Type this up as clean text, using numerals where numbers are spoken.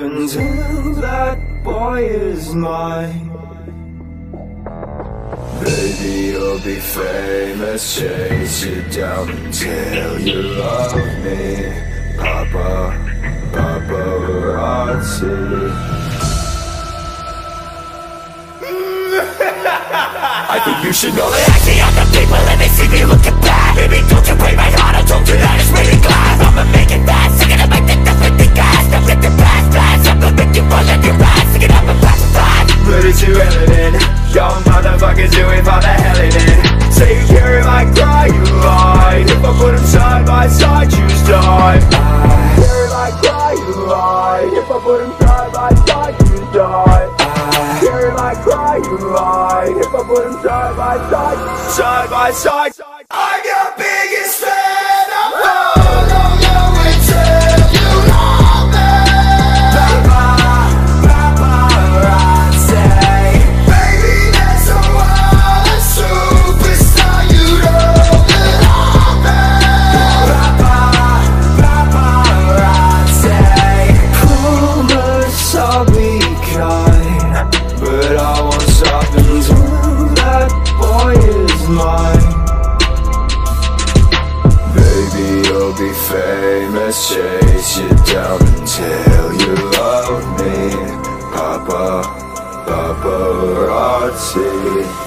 until that boy is mine. Baby, you'll be famous, chase you down until you love me. Paparazzi. I think you should know that I see other people and they see me looking bad. Baby, don't you break my heart, I told you that it's really glass. I'ma make it fast, sing it up like the death with the gas. Don't let the past pass, I'm gonna make you fall on your ass. Sing it up and pass it fast. But it's irrelevant, young motherfuckers do it for the hell in it. Say you care if I cry, you lied. If I put them side by side, choose die. Care if I cry, you lied. If I put them side by side, choose die. Care if I cry, you lied. If I put them side by side, side by side. I'm your biggest fan, I'm follow you until you love me. Paparazzi. Baby, there's a world of superstar, you don't belong there. Paparazzi. Promise I'll be kind, but I won't stop until that boy is mine. Baby, you'll be famous, chase you down until you love me. Paparazzi.